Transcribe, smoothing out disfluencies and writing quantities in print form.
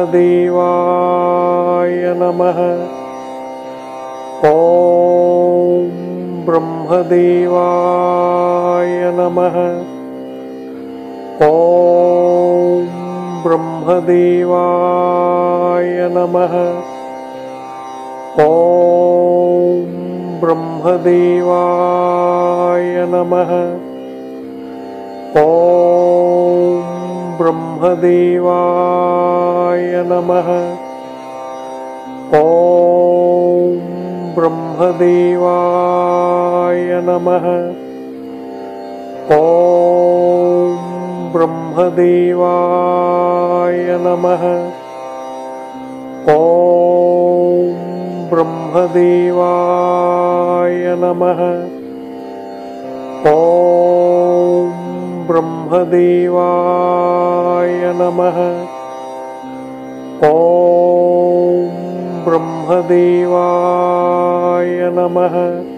ब्रह्मदेवाय नमः। ॐ ब्रह्मदेवाय नमः। ॐ ब्रह्मदेवाय नमः। ॐ ब्रह्मदेवाय नमः। ॐ ब्रह्मदेवाय नमः। ॐ ब्रह्मदेवाय नमः। ॐ ब्रह्मदेवाय नमः। ॐ ब्रह्मदेवाय नमः। ॐ ब्रह्मदेवाय नमः। ॐ ब्रह्मदेवाय नमः।